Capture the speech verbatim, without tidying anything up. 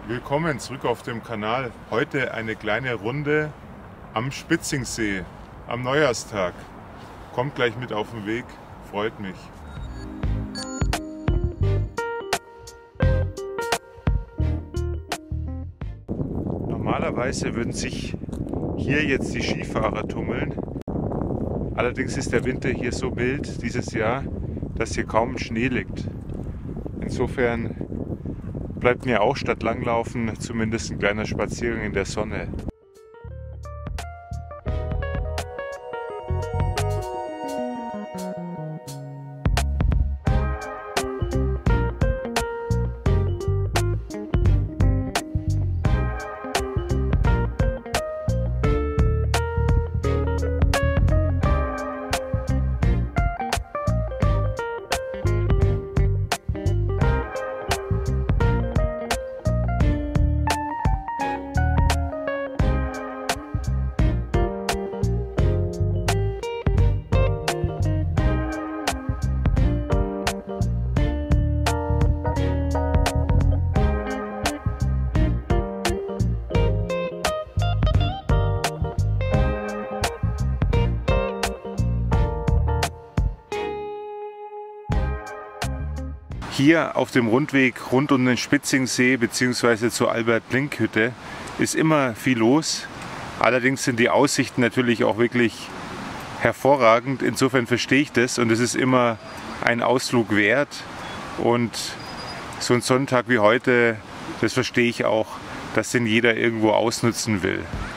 Willkommen zurück auf dem Kanal. Heute eine kleine Runde am Spitzingsee am Neujahrstag. Kommt gleich mit auf den Weg, freut mich. Normalerweise würden sich hier jetzt die Skifahrer tummeln. Allerdings ist der Winter hier so mild dieses Jahr, dass hier kaum Schnee liegt. Insofern bleibt mir auch statt Langlaufen zumindest ein kleiner Spaziergang in der Sonne. Hier auf dem Rundweg rund um den Spitzingsee bzw. zur Albert-Blink-Hütte ist immer viel los. Allerdings sind die Aussichten natürlich auch wirklich hervorragend. Insofern verstehe ich das und es ist immer ein Ausflug wert. Und so ein Sonntag wie heute, das verstehe ich auch, dass den jeder irgendwo ausnutzen will.